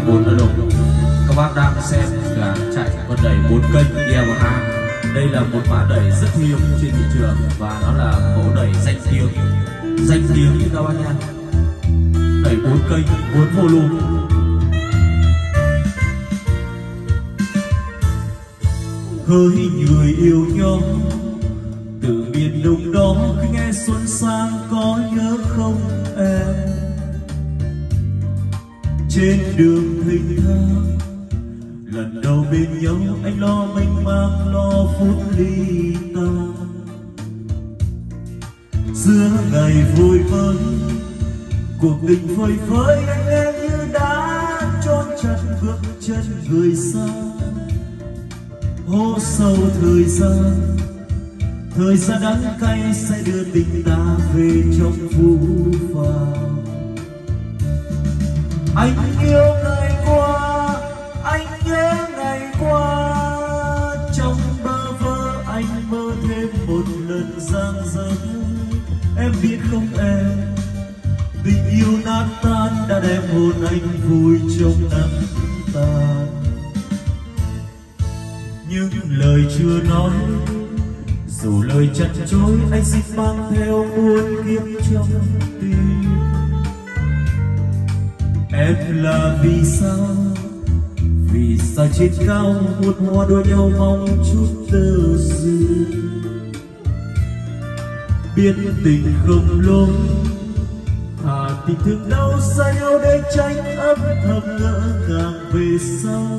4 alo. Các bác đang xem gà chạy con đẩy 4 kênh Yamaha. Đây là một mã đẩy rất hiếm trên thị trường và nó là mẫu đẩy danh tiếng như các bác nha. Đẩy 4 kênh 4 volume. Hỡi người yêu nhau từ miền Đông đó, khi nghe xuân sang có nhớ không em? Trên đường thênh thang lần đầu bên nhau, anh lo mênh mang lo phút ly tan. Giữa ngày vui vơi cuộc tình phơi phới, anh em như đã chôn chặt bước chân người xa. Hố sâu thời gian đắng cay sẽ đưa tình ta về trong phũ phàng. Anh yêu ngày qua, anh nhớ ngày qua, trong bơ vơ anh mơ thêm một lần giang dở. Em biết không em, tình yêu nát tan đã đem hồn anh vùi trong nắng tàn. Những lời chưa nói, dù lời chăn chối, anh xin mang theo muôn kiếp trong tim. Em là vì sao trên cao một hoa đua nhau mong chút tơ dư. Biết tình không lối, thà tình thương đau xa nhau để tránh âm thầm ngỡ ngàng về sau.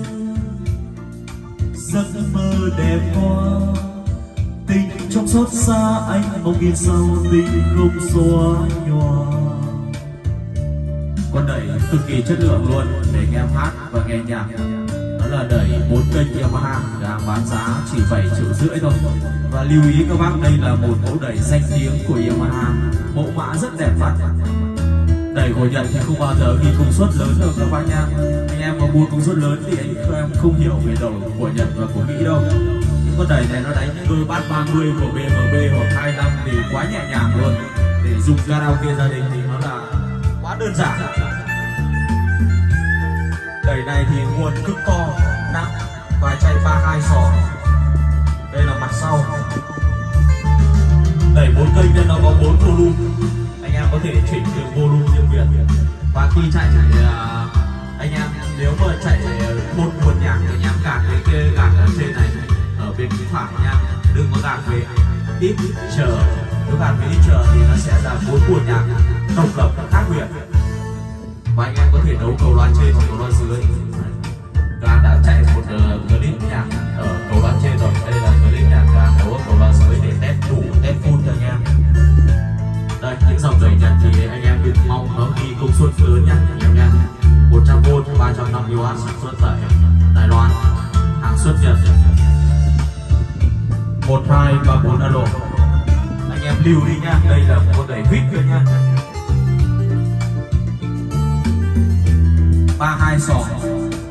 Giấc mơ đẹp hoa, tình trong xót xa anh mong in sau tình không xóa nhòa. Con đẩy cực kỳ chất lượng luôn để nghe em hát và nghe nhạc. Đó là đẩy 4 kênh Yamaha, đang bán giá chỉ 7,5 triệu thôi. Và lưu ý các bác, đây là một mẫu đẩy danh tiếng của Yamaha, mẫu mã rất đẹp mắt. Đẩy của Nhật thì không bao giờ ghi công suất lớn đâu các bác nha. Anh em mà mua công suất lớn thì em không hiểu về đầu của Nhật và của Mỹ đâu. Những con đẩy này nó đánh những đôi bass 30 của BMB hoặc 25 thì quá nhẹ nhàng luôn. Để dùng karaoke gia đình thì nó là quá đơn giản. Đẩy này thì nguồn cực to, nặng và chạy 32 sò. Đây là mặt sau. Đẩy 4 kênh nên nó có 4 volume. Anh em có thể chỉnh được volume riêng biệt. Và khi chạy thì anh em nếu mà chạy một nguồn nhạc thì anh em gạt cái kia, gạt ở trên này ở bên phải nha, đừng có gạt về ít chờ. Nếu gạt về ít chờ thì nó sẽ là 4 nguồn nhạc độc lập khác biệt. Và anh em có thể đấu cầu loa trên hoặc cầu loa dưới. Gà đã chạy một clip nhạc ở cầu loa trên rồi. Đây là clip nhạc gà đấu ở cầu loa dưới để test đủ, test full cho anh em. Đây, những dòng đẩy Nhật thì anh em đừng mong nó ghi công suất lớn nhá anh em nha. 100V, 350W sản xuất tại Đài Loan, hàng xuất Nhật. 1, 2, 3, 4 alo. Anh em lưu đi nha, đây là một con đẩy vít kia nha. 32 sò,